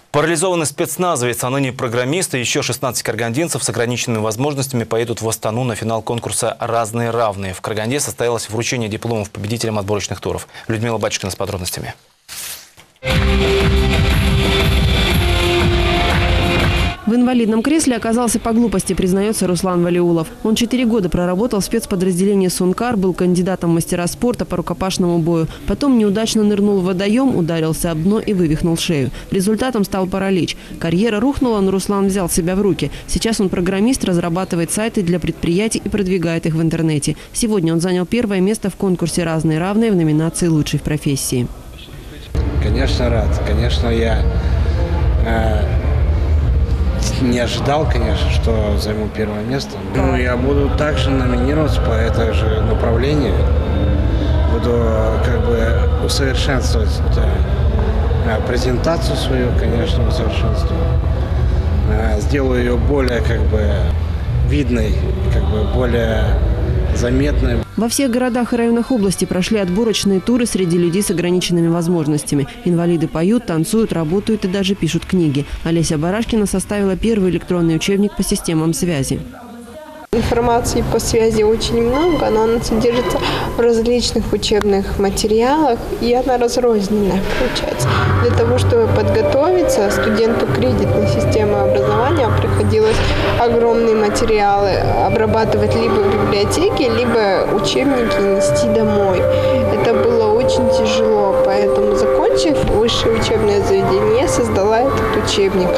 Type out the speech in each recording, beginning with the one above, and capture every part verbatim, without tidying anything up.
Парализованный спецназовец, а ныне программист и еще шестнадцать каргандинцев с ограниченными возможностями поедут в Астану на финал конкурса «Разные равные». В Караганде состоялось вручение дипломов победителям отборочных туров. Людмила Батюшкина с подробностями. В инвалидном кресле оказался по глупости, признается Руслан Валиулов. Он четыре года проработал в спецподразделении «Сункар», был кандидатом в мастера спорта по рукопашному бою. Потом неудачно нырнул в водоем, ударился об дно и вывихнул шею. Результатом стал паралич. Карьера рухнула, но Руслан взял себя в руки. Сейчас он программист, разрабатывает сайты для предприятий и продвигает их в интернете. Сегодня он занял первое место в конкурсе «Разные равные» в номинации «Лучший в профессии». Конечно, рад. Конечно, я... Э Не ожидал, конечно, что займу первое место. Ну, я буду также номинироваться по этому же направлению. Буду как бы усовершенствовать да, презентацию свою, конечно, усовершенствую. Сделаю ее более как бы видной, как бы более заметной. Во всех городах и районах области прошли отборочные туры среди людей с ограниченными возможностями. Инвалиды поют, танцуют, работают и даже пишут книги. Олеся Барашкина составила первый электронный учебник по системам связи. Информации по связи очень много, но она содержится в различных учебных материалах, и она разрозненная получается. Для того, чтобы подготовиться студенту кредитной системы образования, приходилось огромные материалы обрабатывать либо в библиотеке, либо учебники нести домой. Это было очень тяжело, поэтому, закончив высшее учебное заведение, я создала этот учебник.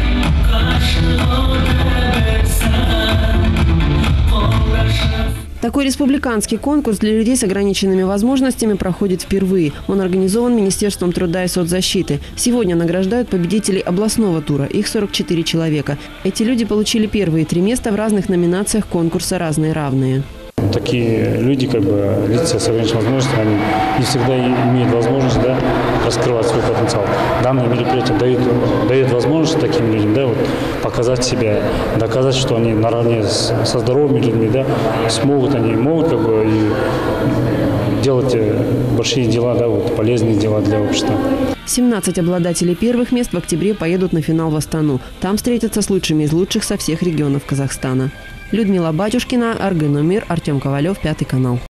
Такой республиканский конкурс для людей с ограниченными возможностями проходит впервые. Он организован Министерством труда и соцзащиты. Сегодня награждают победителей областного тура. Их сорок четыре человека. Эти люди получили первые три места в разных номинациях конкурса «Разные равные». Такие люди, как бы лица с ограниченными возможностями, они не всегда имеют возможность да, раскрывать свой потенциал. Данное мероприятие дает, дает возможность таким людям да, вот, показать себя, доказать, что они наравне с, со здоровыми людьми да, смогут, они могут как бы, и делать большие дела, да, вот, полезные дела для общества. семнадцать обладателей первых мест в октябре поедут на финал в Астану. Там встретятся с лучшими из лучших со всех регионов Казахстана. Людмила Батюшкина, Аргын Умир, Артем Ковалев, Пятый канал.